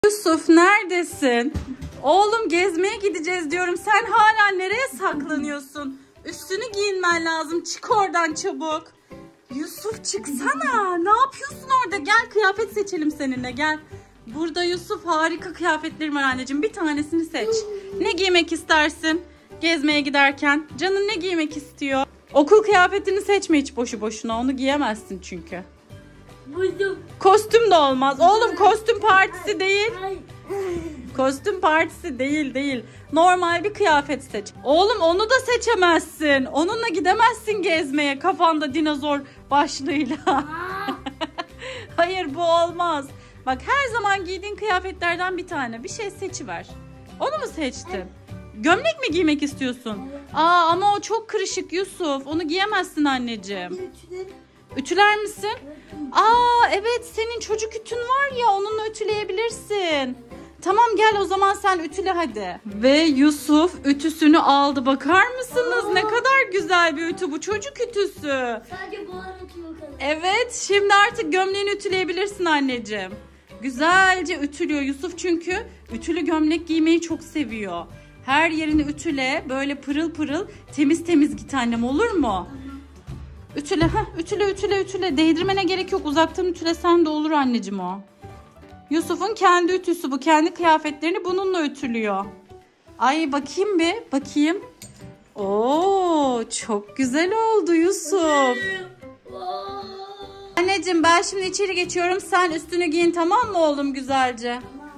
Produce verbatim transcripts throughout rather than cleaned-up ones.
Yusuf neredesin? Oğlum gezmeye gideceğiz diyorum. Sen hala nereye saklanıyorsun? Üstünü giyinmen lazım. Çık oradan çabuk. Yusuf çıksana. Ne yapıyorsun orada? Gel kıyafet seçelim seninle gel. Burada Yusuf harika kıyafetlerim var anneciğim. Bir tanesini seç. Ne giymek istersin gezmeye giderken? Canın ne giymek istiyor? Okul kıyafetini seçme hiç boşu boşuna. Onu giyemezsin çünkü. Buldum. Kostüm de olmaz. Oğlum kostüm partisi değil. Kostüm partisi değil değil. Normal bir kıyafet seç. Oğlum onu da seçemezsin. Onunla gidemezsin gezmeye kafanda dinozor başlığıyla. Hayır bu olmaz. Bak her zaman giydiğin kıyafetlerden bir tane. Bir şey seçiver. Onu mu seçtin? Gömlek mi giymek istiyorsun? Aa ama o çok kırışık Yusuf. Onu giyemezsin anneciğim. Ütüler misin? Aa evet senin çocuk ütün var ya onunla ütüleyebilirsin. Tamam gel o zaman sen ütüle hadi. Ve Yusuf ütüsünü aldı. Bakar mısınız? Ne kadar güzel bir ütü bu, çocuk ütüsü. Sadece buhar atıyor bakalım. Evet şimdi artık gömleğini ütüleyebilirsin anneciğim. Güzelce ütülüyor Yusuf çünkü ütülü gömlek giymeyi çok seviyor. Her yerini ütüle, böyle pırıl pırıl temiz temiz git annem, olur mu? Ütüle, heh, ütüle, ütüle, ütüle. Değdirmene gerek yok. Uzaktan ütülesen de olur anneciğim o. Yusuf'un kendi ütüsü bu. Kendi kıyafetlerini bununla ütülüyor. Ay bakayım bir, bakayım. Oo, çok güzel oldu Yusuf. Anneciğim ben şimdi içeri geçiyorum. Sen üstünü giyin tamam mı oğlum güzelce?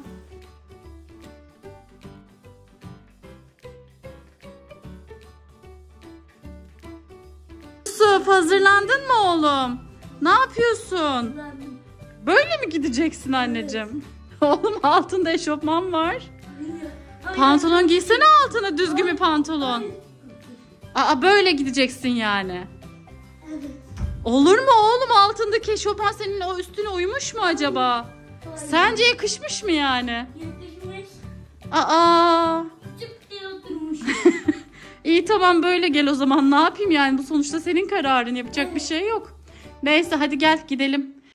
Yusuf hazırlandın mı oğlum? Ne yapıyorsun? Böyle mi gideceksin anneciğim? Oğlum altında eşofman var. Pantolon giysene altına, düzgün bir pantolon. Aa böyle gideceksin yani. Olur mu oğlum, altındaki eşofman senin o üstüne uymuş mu acaba? Sence yakışmış mı yani? Yakışmış. Aa. Çık diye oturmuş. İyi tamam böyle gel o zaman, ne yapayım yani, bu sonuçta senin kararın, yapacak bir şey yok. Neyse hadi gel gidelim.